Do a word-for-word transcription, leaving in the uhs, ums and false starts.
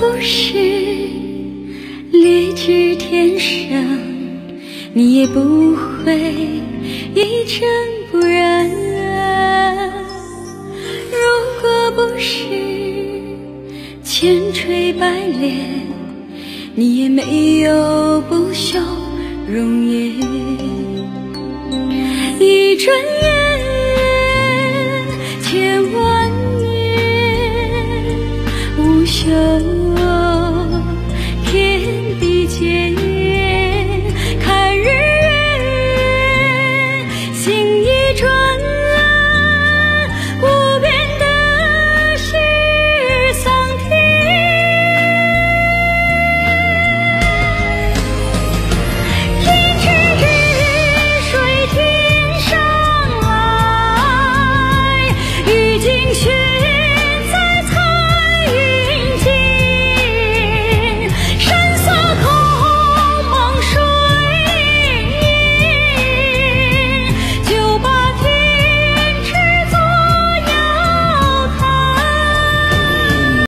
不是劣质天生，你也不会一尘不染。如果不是千锤百炼，你也没有不朽容颜。一转眼，千万年，无休